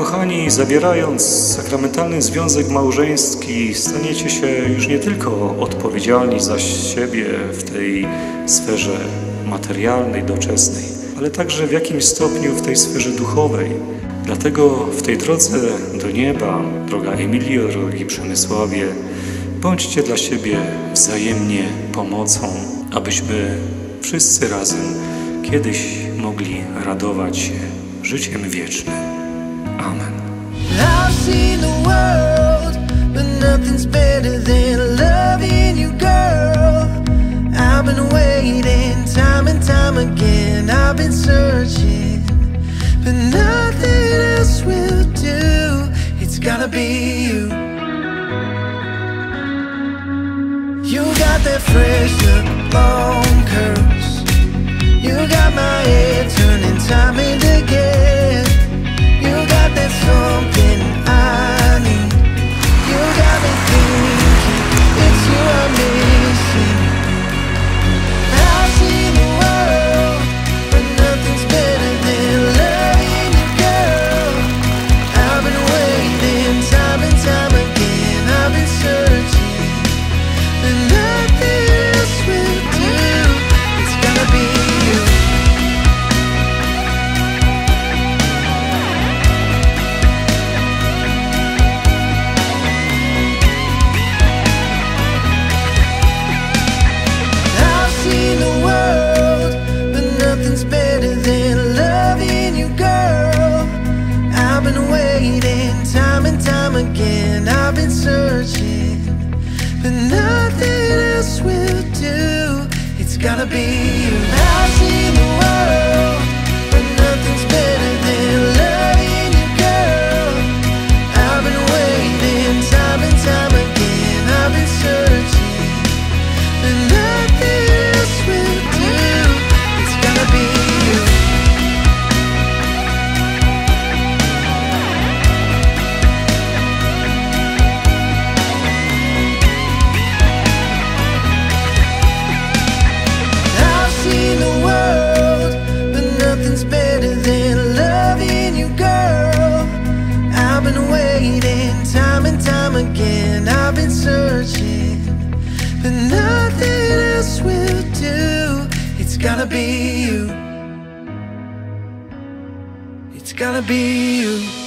kochani, zawierając sakramentalny związek małżeński, staniecie się już nie tylko odpowiedzialni za siebie w tej sferze materialnej, doczesnej, ale także w jakimś stopniu w tej sferze duchowej. Dlatego w tej drodze do nieba, droga Emilio, drogi Przemysławie, bądźcie dla siebie wzajemnie pomocą, abyśmy wszyscy razem kiedyś mogli radować się życiem wiecznym. Amen. I've seen the world, but nothing's better than loving you, girl. I've been waiting time and time again. I've been searching, but nothing else will do. It's gotta be you. You got that fresh look, long curves. You got my head turning time and again. You got that something I need. You got me thinking it's you I'm missing. I've seen the world, but nothing's better than loving you, girl. I've been waiting time and time again. I've been searching, but nothing else will do. It's gotta be you. I've seen the world, but nothing's better than loving you, girl. I've been waiting time and time again. I've been searching, but nothing else will do. It's gotta be you. I've seen the world, but nothing's better than loving you, girl. I've been waiting time and time again. I've been searching, but nothing else will do. It's gotta be you. I've seen the world, but nothing's better than loving you, girl. I've been waiting time and time again. I've been searching, but nothing else will do. It's gotta be you. It's gotta be you.